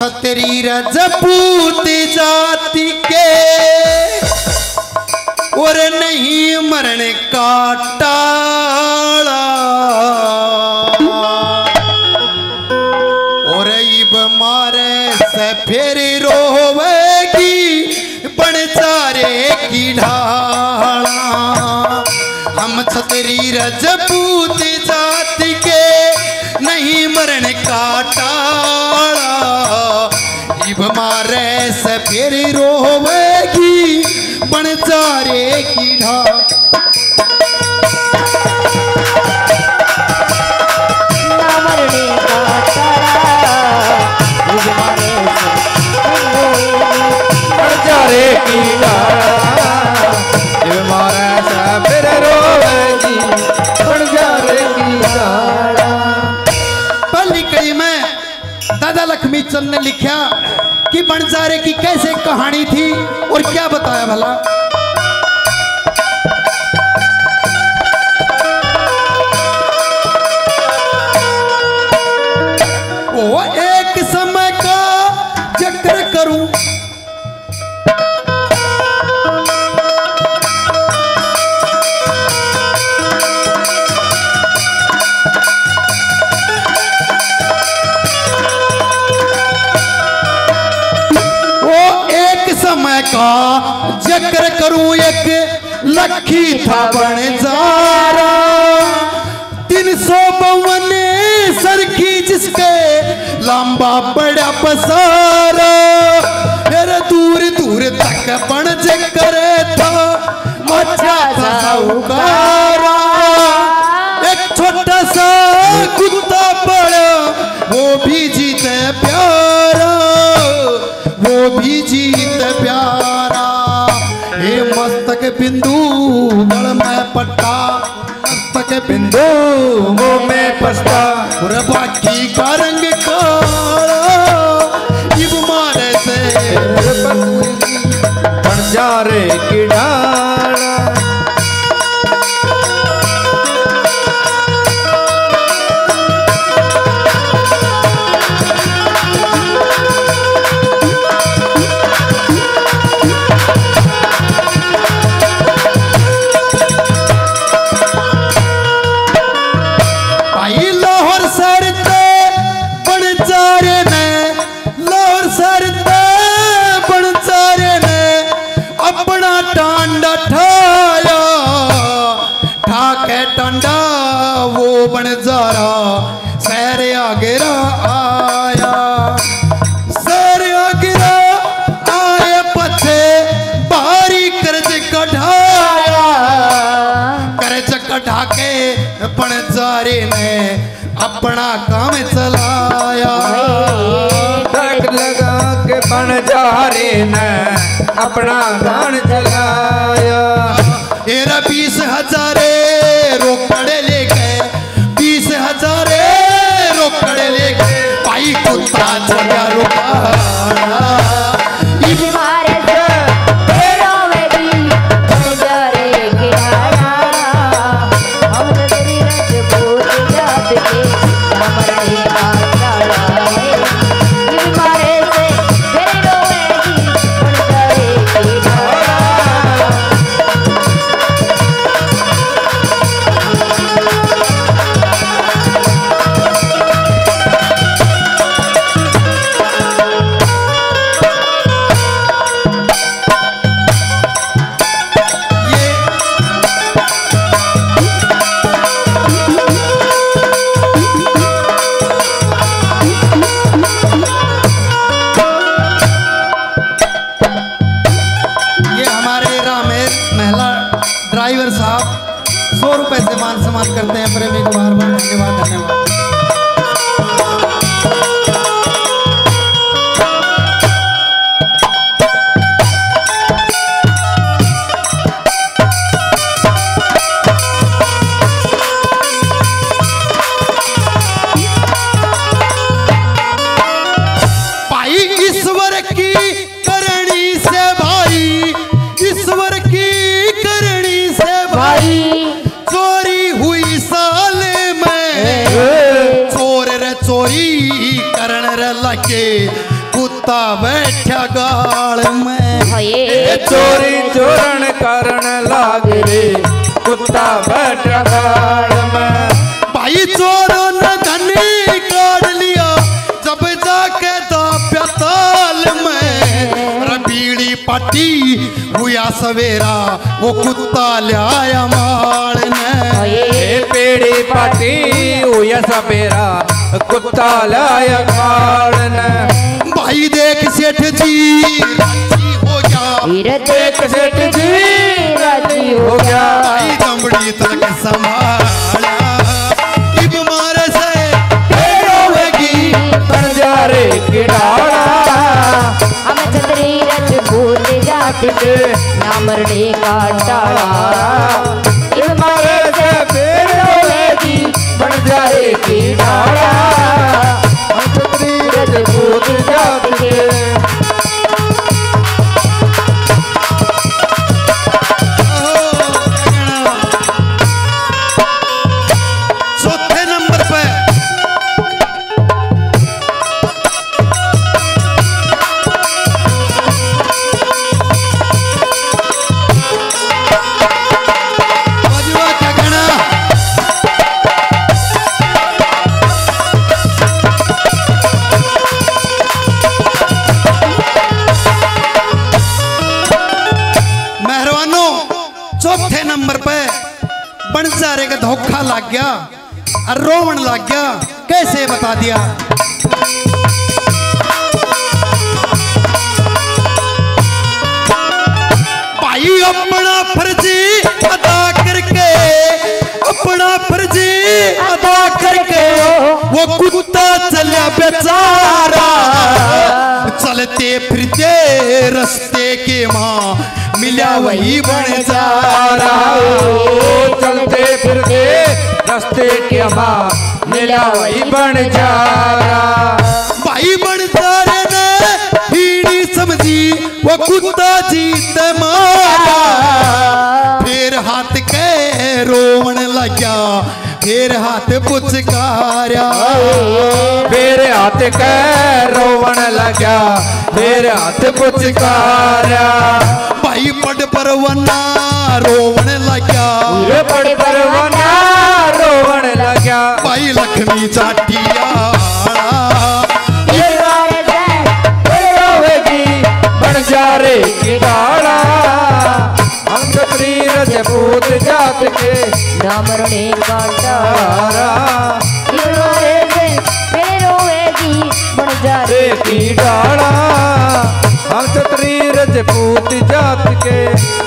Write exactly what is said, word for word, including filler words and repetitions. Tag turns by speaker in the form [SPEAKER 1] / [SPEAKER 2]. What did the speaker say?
[SPEAKER 1] तेरी रजपूत जाति के और नहीं मरण का टाला और इब मारे से फिर रोवेगी बनचारे की ढाला। हम छतरी रजपूत जाति के नहीं मरण का टाला इब मारे से फिर रोवेगी बनचारे की ढाला। पहली कड़ी में दादा लक्ष्मी चंद ने लिखा कि बनजारे की कैसे कहानी थी और क्या बताया भला। वो एक समय का जिक्र करूं का जिक्र करूं एक लखी था बनजारा तीन सौ बवन सरखी जिसके लंबा बड़ा पसारा फिर दूर दूर तक बन जिक्र था अच्छा था साहूकारा। एक छोटा सा कुत्ता बड़ा वो भी जीते प्यारा वो भी जीत प्यारा। हे मस्तक बिंदु गल में पट्टा मस्तक बिंदु वो में पस्ता और बाकी का रंग काला इब मारे से बनजारे की ढाला। बनजारा सैर आगरा आया सैर आगरा आए पछे बारी कर्ज कढ़ाया कर्ज कढ़ा के बनजारे ने अपना काम चलाया।
[SPEAKER 2] तक लगा के बनजारे ने अपना काम चलाया।
[SPEAKER 1] तेरा बीस हजारे रोकड़े लेके बीस हजारे रोकड़े लेके भाई कुत्ता चला रुका ड्राइवर साहब सौ रुपए से मान सम्मान करते हैं। प्रेमी को बार बार धन्यवाद धन्यवाद। भाई ईश्वर की करनी से भाई ईश्वर की करनी से भाई चोरी हुई साल में चोर रे चोरी करण रे लगे कुत्ता बैठा गाल में।
[SPEAKER 2] चोरी चोरन करन लाग रे कुत्ता बैठा गाल में।
[SPEAKER 1] भाई चोरों ने धनी काट लिया जब जाके दाप्या ताल में। रबीड़ी पाटी हुआ सवेरा वो कुत्ता लाया माल ने।
[SPEAKER 2] पेड़ी पाटी हुआ सवेरा कुत्ता लाया माल ने।
[SPEAKER 1] भाई देख सेठ जी राजी हो गया,
[SPEAKER 2] देख सेठ जी राजी हो गया।
[SPEAKER 1] भाई दमड़ी तक संभाला इब मारे से होगी
[SPEAKER 2] बंजारे की डाला।
[SPEAKER 3] हम छतरी रच भूत जात के ना मरने का डाला। इब मारे से
[SPEAKER 2] फिर होगी बंजारे की डाला। हम छतरी रच भूत जात के।
[SPEAKER 1] चौथे नंबर पे बजुआ का गाना। मेहरबानों चौथे नंबर पे बंजारे का धोखा लग गया और रोवन लग गया। कैसे बता दिया। भाई अपना फर्जी अदा करके अपना फर्जी अदा करके वो कुत्ता चला बेचारा। चलते फिरते रस्ते के माँ मिला वही बन जा रहा।
[SPEAKER 2] चलते फिरते रस्ते के माँ मिला वही बन जा रहा।
[SPEAKER 1] भाई बन जा रे ने हीड़ी समझी वो कुत्ता जीत मारा। फिर हाथ के रोवन लगा फिर हाथ पुचकारा।
[SPEAKER 2] फिर हाथ के रोवन लगा फिर हाथ पुचकारा।
[SPEAKER 1] भाई पड़ परवना रोवन लगा
[SPEAKER 2] पड़ परवना रोवन लगा।
[SPEAKER 1] भाई लक्ष्मी चाटिया
[SPEAKER 2] बंजारे की डाला। हम छतरी रच भूत जात के
[SPEAKER 3] ना मरने का डाला। इब मारे से फिर होगी बंजारे
[SPEAKER 2] की डाला। हम छतरी रच भूत जात के